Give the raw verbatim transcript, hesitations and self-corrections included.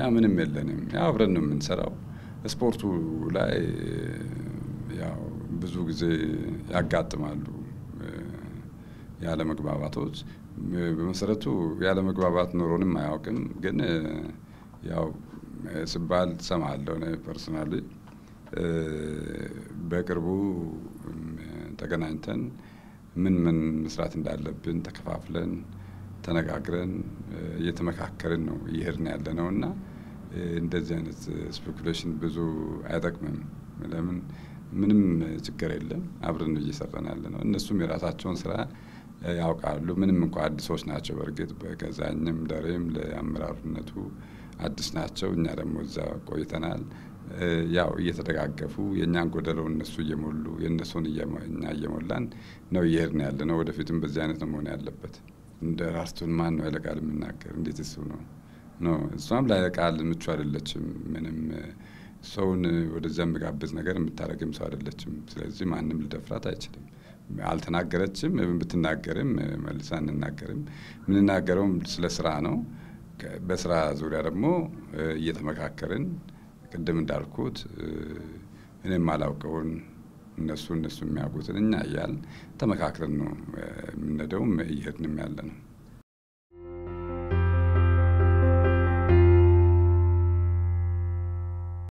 ምንም የለንም ያው አብረን ነው የምንሰራው ስፖርቱ ላይ ያው ብዙ ጊዜ ያጋጥማሉ ያለ መግባባቶች በመሰረቱ ያለ መግባባት ኖሮንም አያውቅም ግን ያው ስባል ሰማለሁ ነው ፐርሰናሊ በቅርቡ ተገናኝተን ምን ምን መስራት እንዳለብን ተከፋፍለን ተነጋግረን እየተመካከርን ነው ይሄርን ያለነውና እንደዚህ አይነት ስፔኩሌሽን ብዙ አይጠቅምም ለምን ምንም ችግር የለም አብረን እየሰራን ያለነው እነሱም የራሳቸውን ስራ ያውቃሉ ምንም እንኳን አዲሶች ናቸው በርግጥ በገዛኝም ደሬም ለአመራርነቱ አዲስ ናቸው እኛ ደግሞ እዛ ቆይተናል ያው እየተደጋገፉ የኛን ጎደለው እነሱ እየሞሉ የነሱን እኛ እየሞላን ነው ይሄርን ያለነው ወደፊትም በዚህ አይነት ነው መሆን ያለበት እንደ ራስቱን ማን ነው ያለቃል ምናገር እንዴት እሱ ነው ነው እሷም ላይ ያለቃል ምቹ አይደለችም ምንም ሰውን ወደዛ መጋበዝ ነገር የምታረግም ሰው አይደለችም ስለዚህ ማንንም ልደፍራት አይችልም አልተናገረችም ብትናገርም መልሳ እንናገርም ምንናገረውም ስለ ስራ ነው በስራ ዙሪያ ደግሞ እየተመካከርን ቅድም እንዳልኩት እኔም አላውቀውን እነሱ እነሱ የሚያውቁትን እኛ ያያል ተመካክረን ነው ምንነደው ይሄድንም ያለነው